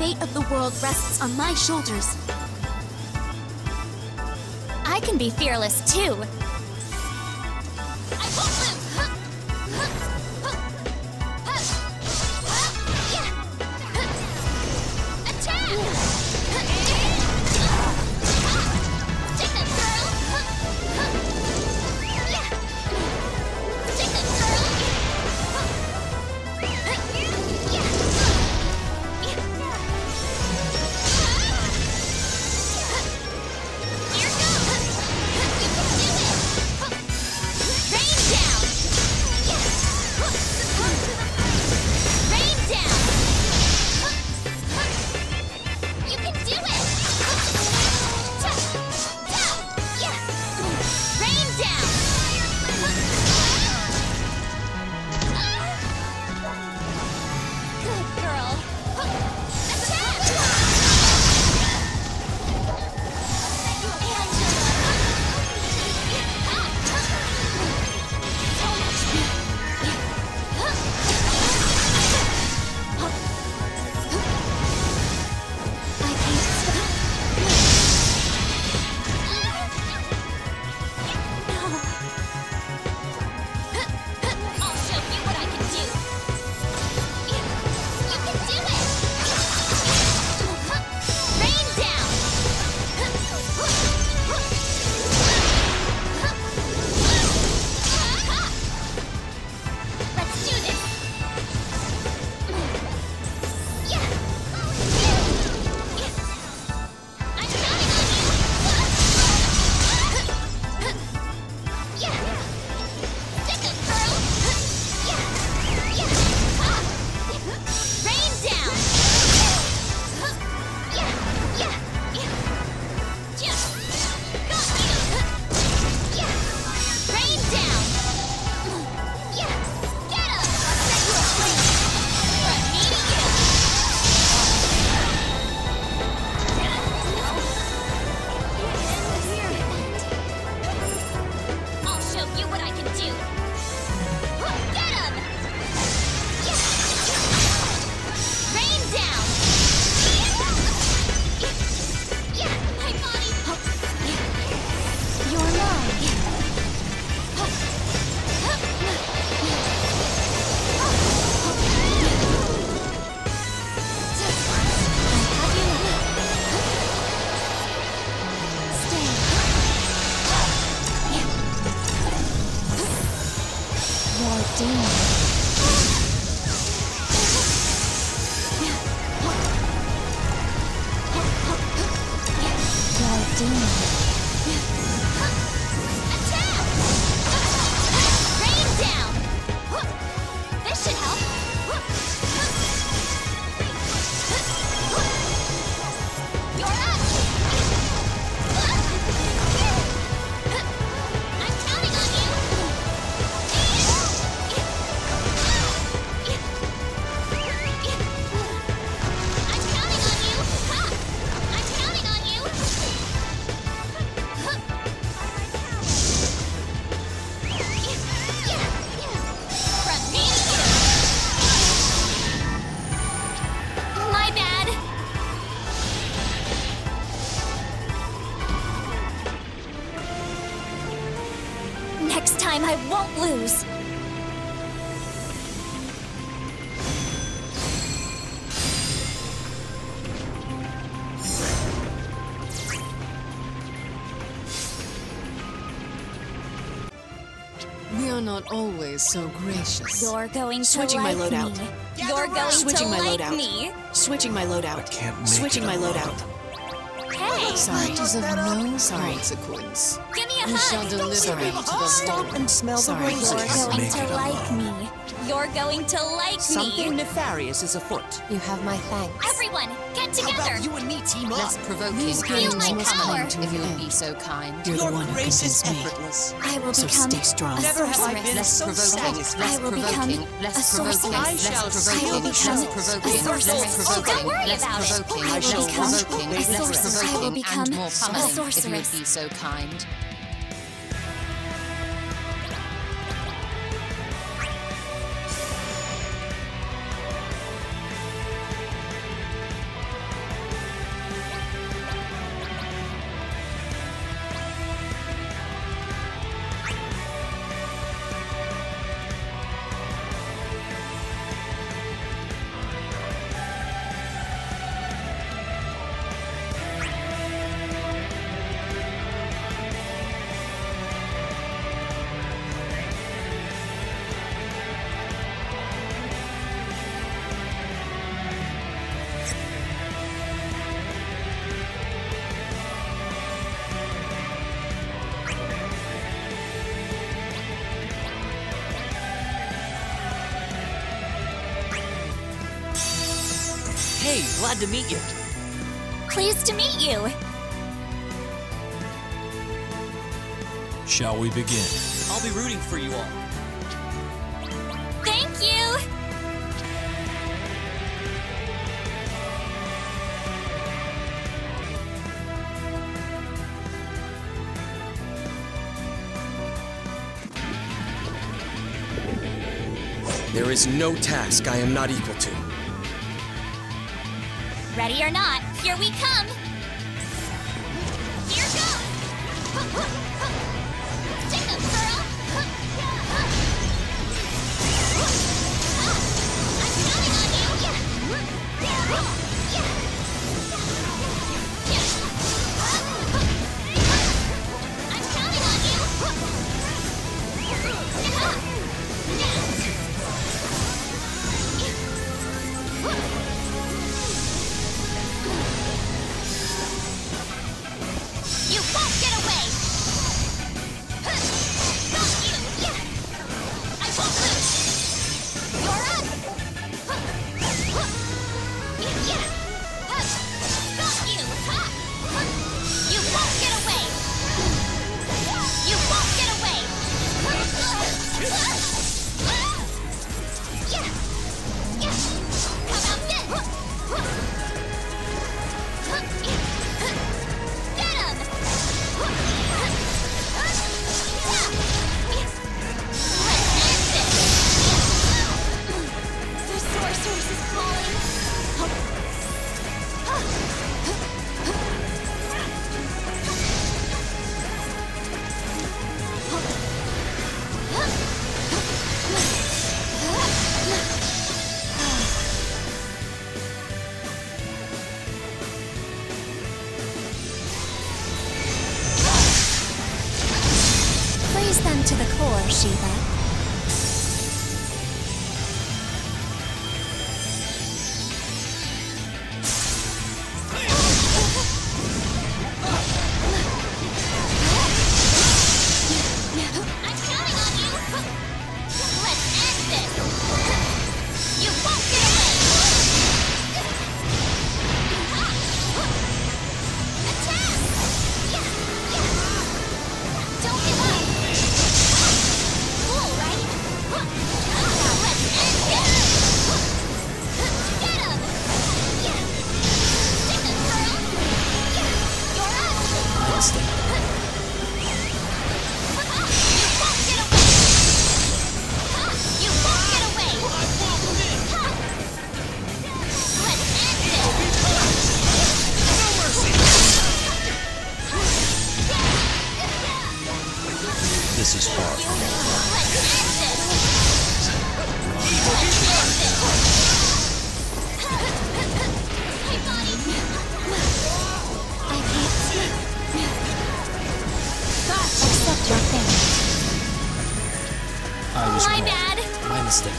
fate of the world rests on my shoulders. I can be fearless too. I won't lose! Next time I won't lose. We are not always so gracious. You're going to Switching my like loadout. me. You're going Switching to my like loadout. me. Switching my loadout. Switching my loadout. Hey, Sorry. It is of no Sorry. consequence. give me a We shall hug. deliver Sorry. you to the Stop Lord. and smell Sorry. the You're roses. going to like me. You're going to like Something me. nefarious is afoot. You have my thanks. Everyone, get How together. about you and me team up? Less provoking These and games my more must power. kind, come to if you an would be end. so kind. You're Your the one who grace is convinced me. effortless. I will So become stay strong. a Never have I sorceress. been Less so provoking, satisfied. less I will become provoking, a less provoking, sorceress. I shall less steal provoking, the less shells. provoking, A less sorceress. provoking, Don't worry less about it. provoking, I will shall become less provoking, a less sorceress. I will provoking, become and more a pummeling, if you would sorceress. be so kind. Hey, glad to meet you. Pleased to meet you. Shall we begin? I'll be rooting for you all. Thank you. There is no task I am not equal to. Ready or not, here we come. Here goes. Take them, girl. I'm counting on you. I'm counting on you. You won't get away! Got you! Yeah! I won't lose! You're up! Yeah! Got you! You won't get away! You won't get away! Yeah! Yeah! How about this? Get him! The sorceress is falling. Freeze them to the core, Shiva. I'm counting on you! Let's end this! You won't get away! Attack! Yeah! Don't give up! Cool, right? Now let's end this! Get him! Yeah! Take them, girl! Yeah! You're up! You won't get away! You won't get away! Let's end this! This is far from over. Let's end this! Let's end this! Hey, buddy! I can't see. Accept your fate. I was My wrong. bad. My mistake.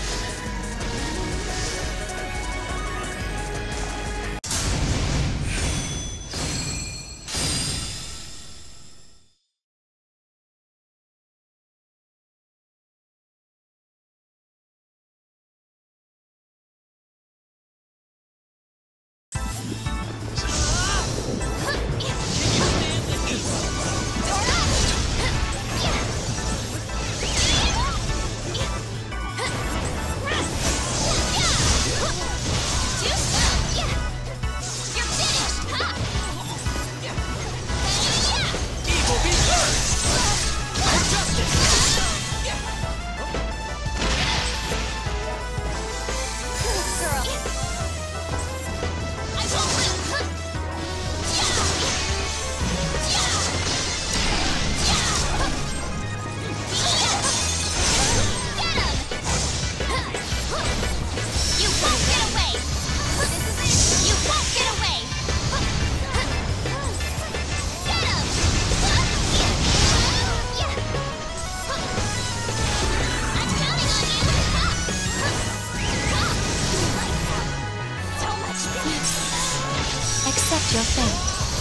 Accept your fate.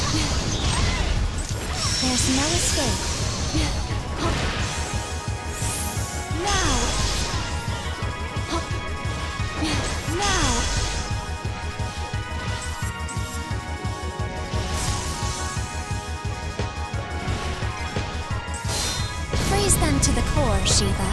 There's no escape. Now! Now! Shiva.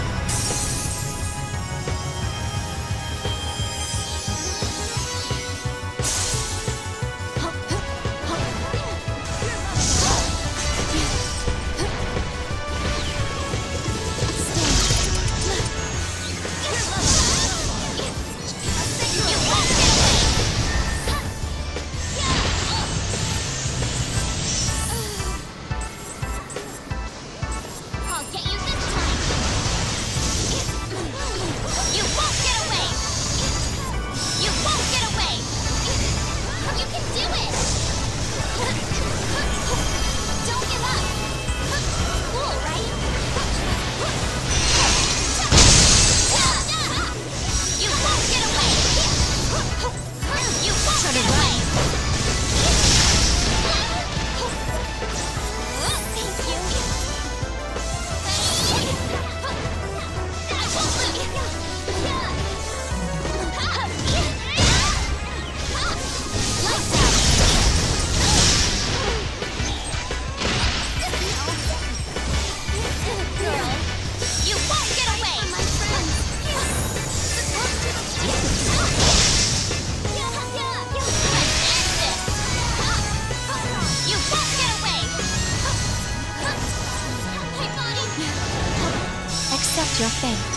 I'll get you this time. You won't get away. You won't get away. You can do it. Don't give up. Cool, right? You won't get away. You won't get away. Thank you. You won't get away! My friend! You won't get away! Hey, buddy! Accept your fate.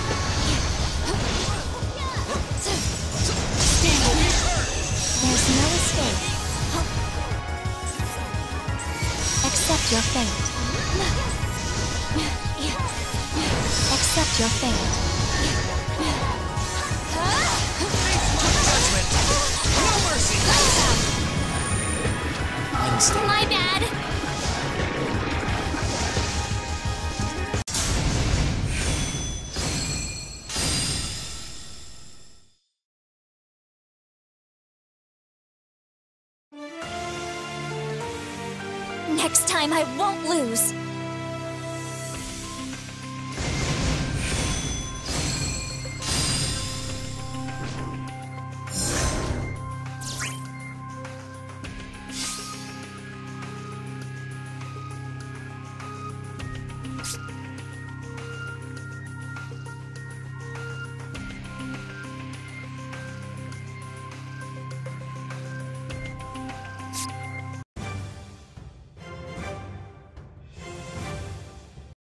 There's no escape. Accept your fate. Accept your fate. My bad! Next time I won't lose.